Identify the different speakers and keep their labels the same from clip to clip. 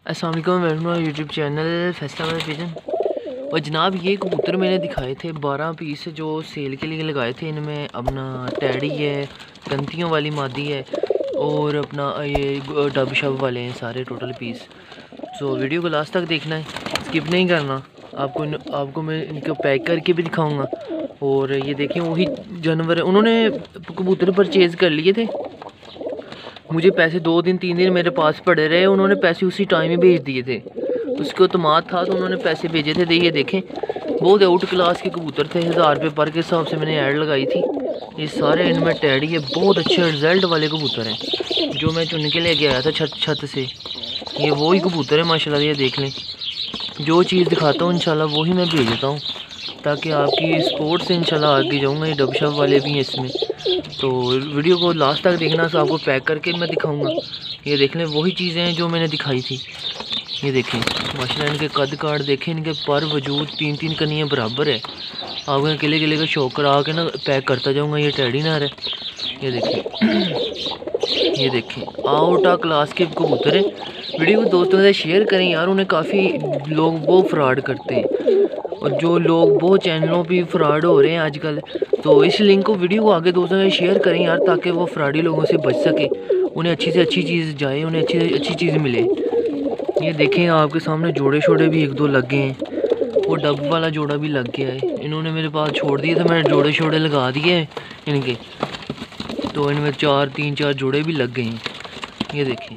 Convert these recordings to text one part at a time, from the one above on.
Speaker 1: अस्सलाम वालेकुम, welcome to YouTube channel Faisla pigeon. और जनाब ये कबूतर मैंने दिखाए थे 12 पीस जो सेल के लिए लगाए थे। इनमें अपना टैडी है, कंतियों वाली मादी है और अपना ये डब शब वाले हैं सारे टोटल पीस। सो वीडियो को लास्ट तक देखना है, स्किप नहीं करना। आपको मैं इनको पैक करके भी दिखाऊंगा। और ये देखें वही जानवर उन्होंने कबूतर परचेज़ कर लिए थे। मुझे पैसे 2 दिन 3 दिन मेरे पास पड़े रहे, उन्होंने पैसे उसी टाइम ही भेज दिए थे। उसको अतमाद था तो उन्होंने पैसे भेजे थे। ये देखें बहुत आउट क्लास के कबूतर थे, 1000 रुपये पर के हिसाब से मैंने ऐड लगाई थी। ये सारे इनमें टैडी है, बहुत अच्छे रिजल्ट वाले कबूतर हैं जो मैं चुन के लेके आया था छत से। ये वही कबूतर है माशाल्लाह। ये देख लें, जो चीज़ दिखाता हूँ इंशाल्लाह वही मैं भेजता हूँ ताकि आपकी स्पोर्ट से इंशाल्लाह आगे जाऊँगा। ये डब शब वाले भी हैं इसमें, तो वीडियो को लास्ट तक देखना। तो आपको पैक करके मैं दिखाऊंगा। ये देख लें वही चीज़ें हैं जो मैंने दिखाई थी। ये देखें माशाल्लाह, इनके कद काट देखें, इनके पर वजूद 3-3 कनियाँ बराबर है। आपको किले किले का शौक करा के ना पैक करता जाऊँगा। ये टैडी नार है, ये देखें ये देखें आउट क्लास के कबूतर है। वीडियो को दोस्तों से शेयर करें यार, उन्हें काफ़ी लोग वो फ्रॉड करते हैं और जो लोग बहुत चैनलों पे फ्रॉड हो रहे हैं आजकल। तो इस लिंक को वीडियो को आगे दोस्तों से शेयर करें यार, ताकि वो फ्रॉडी लोगों से बच सके, उन्हें अच्छी से अच्छी चीज़ जाए, उन्हें अच्छी से अच्छी चीज़ मिले। ये देखें आपके सामने जोड़े शोड़े भी 1-2 लग गए हैं। वो डब वाला जोड़ा भी लग गया है। इन्होंने मेरे पास छोड़ दिए थे, मैंने जोड़े शोड़े लगा दिए हैं इनके, तो इनमें 3-4 जोड़े भी लग गए हैं। ये देखें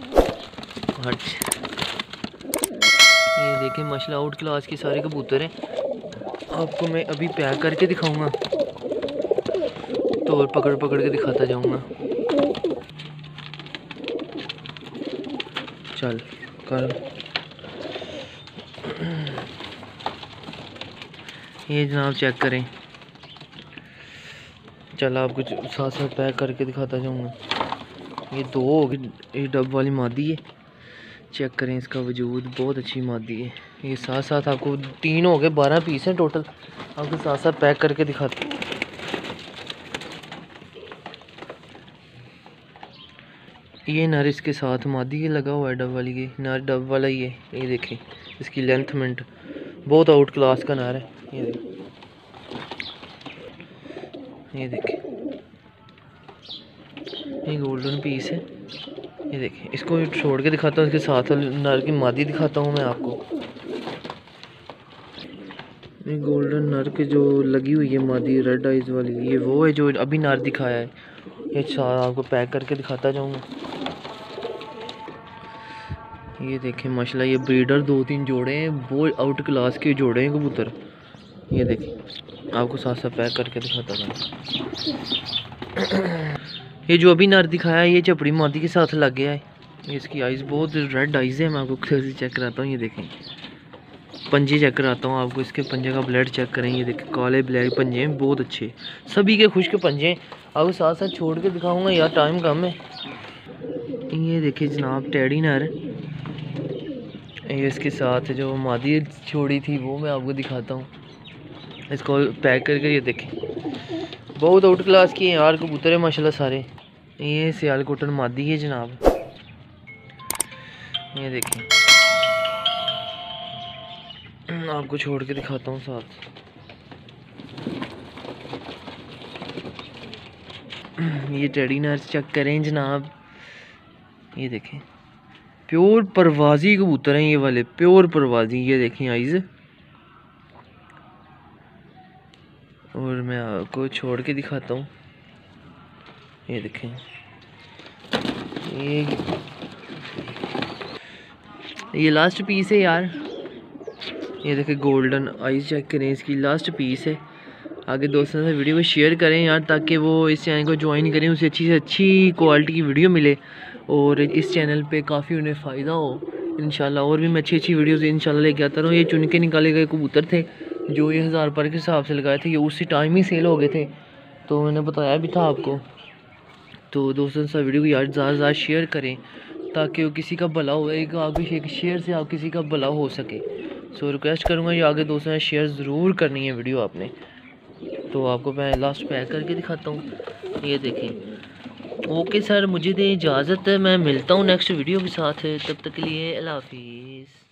Speaker 1: ये देखें माशाल्लाह आउट क्लास के सारे कबूतर हैं। आपको मैं अभी पैक करके दिखाऊंगा तो पकड़ पकड़ के दिखाता जाऊंगा। चल कर ये जनाब चेक करें। चल आपको साथ साथ पैक करके दिखाता जाऊंगा। ये 2 हो गई, ये डब वाली मादी है। चेक करें इसका वजूद, बहुत अच्छी मादी है। ये साथ साथ आपको 3 हो गए, 12 पीस हैं टोटल। आपको साथ साथ पैक करके दिखाते। ये नर इसके साथ मादी ये लगा हुआ है डब वाली के, नर डब वाला ही है। ये देखें इसकी लेंथ मिनट बहुत आउट क्लास का नर है। ये देखें ये गोल्डन पीस है। ये देखें इसको छोड़ के दिखाता हूँ, इसके साथ नर की मादी दिखाता हूँ मैं आपको। ये गोल्डन नर के जो लगी हुई है मादी रेड आइज वाली, ये वो है जो अभी नर दिखाया है। ये सारा आपको पैक करके दिखाता जाऊँगा। ये देखें माशाल्लाह, ये ब्रीडर 2-3 जोड़े हैं, वो आउट क्लास के जोड़े हैं कबूतर। ये देखें आपको साथ साथ पैक करके दिखाता था। ये जो अभी नर दिखाया है ये चपड़ी मादी के साथ लग गया है। इसकी आइज़ बहुत रेड आइज़ है। मैं आपको चेक कराता हूँ। ये देखें पंजे चेक कराता हूँ आपको, इसके पंजे का ब्लड चेक करें। ये देखें काले ब्लैक पंजे हैं, बहुत अच्छे, सभी के खुश्क पंजे हैं। आपको साथ साथ छोड़ के दिखाऊँगा यार, टाइम कम है। ये देखिए जनाब टैडी नर, ये इसके साथ जो मादी छोड़ी थी वो मैं आपको दिखाता हूँ। इसको पैक करके ये देखें बहुत आउट क्लास की है यार कबूतर है माशाल्लाह सारे। ये सियालकोटन मादी है जनाब। ये देखें आपको छोड़ के दिखाता हूँ साथ। ये टैडी नर चेक करें जनाब। ये देखें प्योर परवाजी कबूतर हैं ये वाले, प्योर परवाजी। ये देखें आइज़, और मैं आपको छोड़ के दिखाता हूँ। ये देखें ये लास्ट पीस है यार। ये देखें गोल्डन आइज़ चेक करें, इसकी लास्ट पीस है। आगे दोस्तों से वीडियो को शेयर करें यार, ताकि वो इस चैनल को ज्वाइन करें, उसे अच्छी से अच्छी क्वालिटी की वीडियो मिले और इस चैनल पे काफ़ी उन्हें फ़ायदा हो इंशाल्लाह। और भी मैं अच्छी अच्छी वीडियोज़ इंशाल्लाह लेके आता रहूँ। ये चुन के निकाले गए कबूतर थे जो ये 1000 पर के हिसाब से लगाए थे, ये उसी टाइम ही सेल हो गए थे, तो मैंने बताया भी था आपको। तो दोस्तों से वीडियो को यार ज़्यादा शेयर करें ताकि वो किसी का भला हो, एक आपकी शेयर से आप किसी का भला हो सके। सो रिक्वेस्ट करूँगा ये आगे दोस्तों से शेयर ज़रूर करनी है वीडियो आपने। तो आपको मैं लास्ट पैक करके दिखाता हूँ। ये देखें ओके सर, मुझे दें इजाज़त, मैं मिलता हूँ नेक्स्ट वीडियो के साथ। तब तक के लिए अल्लाह हाफिज़।